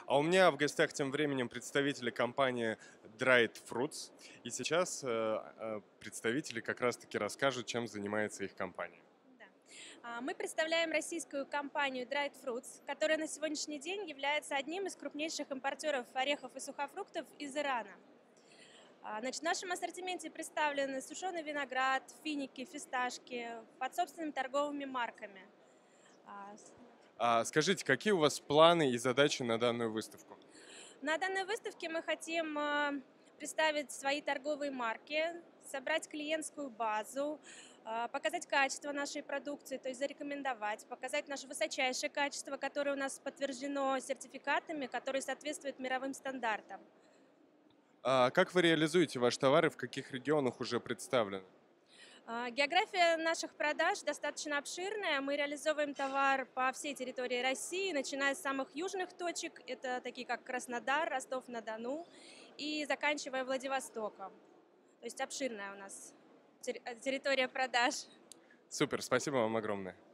А у меня в гостях тем временем представители компании Dried Fruits. И сейчас представители как раз-таки расскажут, чем занимается их компания. Да. Мы представляем российскую компанию Dried Fruits, которая на сегодняшний день является одним из крупнейших импортеров орехов и сухофруктов из Ирана. Значит, в нашем ассортименте представлены сушеный виноград, финики, фисташки под собственными торговыми марками. А, с- А скажите, какие у вас планы и задачи на данную выставку? На данной выставке мы хотим представить свои торговые марки, собрать клиентскую базу, показать качество нашей продукции, то есть зарекомендовать, показать наше высочайшее качество, которое у нас подтверждено сертификатами, которые соответствуют мировым стандартам. А как вы реализуете ваши товары, в каких регионах уже представлены? География наших продаж достаточно обширная. Мы реализовываем товар по всей территории России, начиная с самых южных точек, это такие как Краснодар, Ростов-на-Дону, и заканчивая Владивостоком. То есть обширная у нас территория продаж. Супер, спасибо вам огромное.